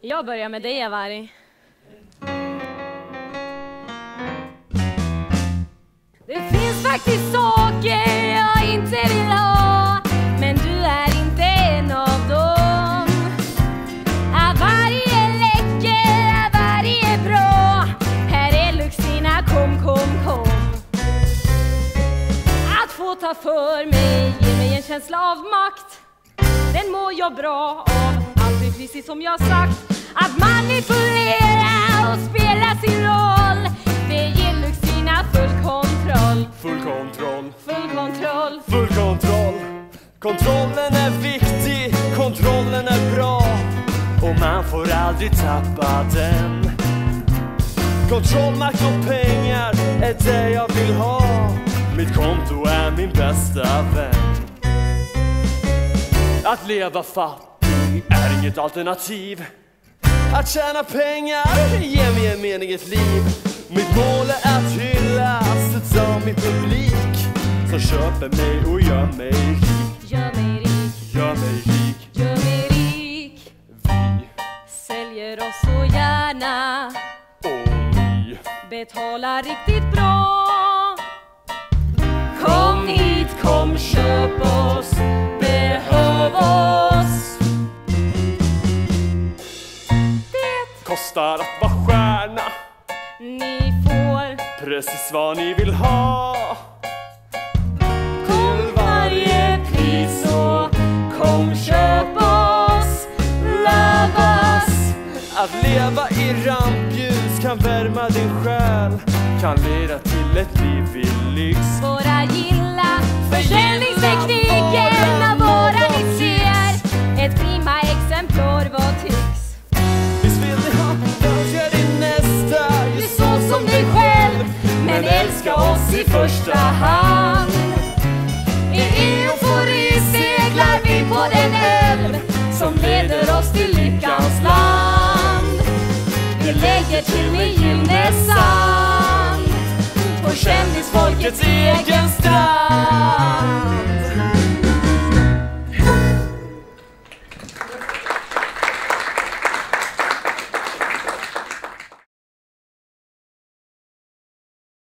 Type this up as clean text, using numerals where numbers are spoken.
Jag börjar med dig, Avari. Det finns faktiskt saker jag inte vill ha, men du är inte en av dem. Avari är läcker, Avari är bra. Här är Luxina, kom. Att få ta för mig ger mig en känsla av makt. Den mår jag bra av, alltid precis som jag sagt. Att manipulera och spela sin roll, det ger Luxina full kontroll. Full kontroll. Kontrollen är viktig, kontrollen är bra, och man får aldrig tappa den. Kontroll, makt och pengar är det jag vill ha. Mitt konto är min bästa vän. Att leva fattig är inget alternativ. Att tjäna pengar ger mig en mening i ett liv. Mitt mål är att hyllas av min publik, som köper mig och gör mig rik. Gör mig rik. Vi Säljer oss så gärna och ni betalar riktigt bra. Kom hit, kom köp oss, behöv oss. Det kostar att vara stjärna, ni får precis vad ni vill ha. till varje pris, så kom köp oss, love us. Att leva i rampljus kan värma din själ, kan leda till ett liv i lyx. Våra gilla försäljningstekniken av våra ni ser. Ett prima exemplar, vad tycks? Visst vill ni ha, önska din nästa, Du är så som dig själv, men älska oss i första hand. I eufori seglar vi på den älv som leder oss till lyckans land. Vi lägger till med gyllene sand på kändisfolkets egen strand.